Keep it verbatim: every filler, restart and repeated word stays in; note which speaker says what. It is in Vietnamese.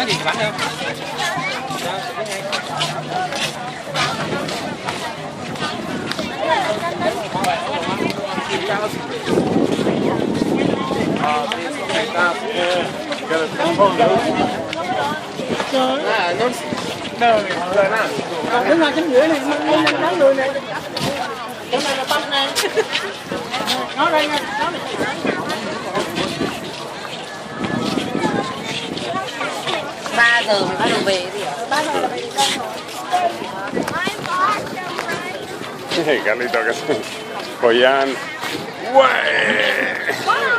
Speaker 1: gì bánh không?
Speaker 2: À, nó đời đời nào? Đứng ra chính giữa này, nó người này. Cái này là bắp này. Nó đây nha, nó này.
Speaker 3: ba giờ mới bắt đầu về đi ạ.
Speaker 2: ba giờ là về đi đâu rồi?
Speaker 4: Hey, Carlito, que voy a... ¡Ué!